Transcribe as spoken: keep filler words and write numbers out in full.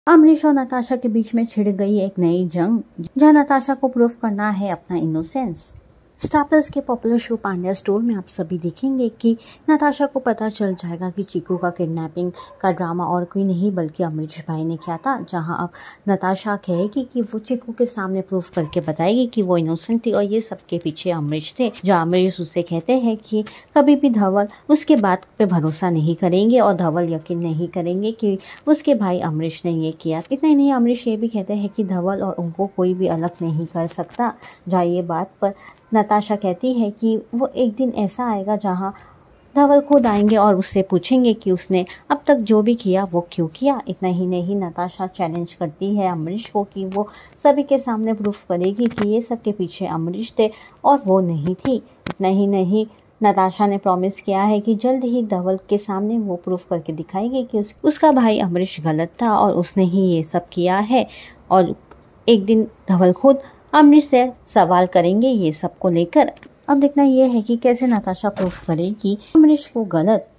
अमरीश और नताशा के बीच में छिड़ गई एक नई जंग, जहां नताशा को प्रूफ करना है अपना इनोसेंस। स्टार प्लस के पॉपुलर शो पांड्या स्टोर में आप सभी देखेंगे कि नताशा को पता चल जाएगा कि चीकू का किडनैपिंग का ड्रामा और कोई नहीं बल्कि अमरीश भाई ने किया था। जहां अब नताशा कहेगी कि वो चीकू के सामने प्रूफ करके बताएगी कि वो इनोसेंट थी और ये सबके पीछे अमरीश थे। जहां अमरीश उससे कहते हैं कि कभी भी धवल उसके बात पे भरोसा नहीं करेंगे और धवल यकीन नहीं करेंगे कि उसके भाई अमरीश ने ये किया। इतना ही नहीं, अमरीश ये भी कहते हैं कि धवल और उनको कोई भी अलग नहीं कर सकता। जहाँ ये बात पर नताशा कहती है कि वो एक दिन ऐसा आएगा जहां धवल खुद आएंगे और उससे पूछेंगे कि उसने अब तक जो भी किया वो क्यों किया। इतना ही नहीं, नताशा चैलेंज करती है अमरीश को कि वो सभी के सामने प्रूफ करेगी कि ये सब के पीछे अमरीश थे और वो नहीं थी। इतना ही नहीं, नताशा ने प्रॉमिस किया है कि जल्द ही धवल के सामने वो प्रूफ करके दिखाएगी कि उस, उसका भाई अमरीश गलत था और उसने ही ये सब किया है। और एक दिन धवल खुद अमरीश से सवाल करेंगे ये सब को लेकर। अब देखना यह है कि कैसे नताशा प्रूफ करे कि अमरीश को गलत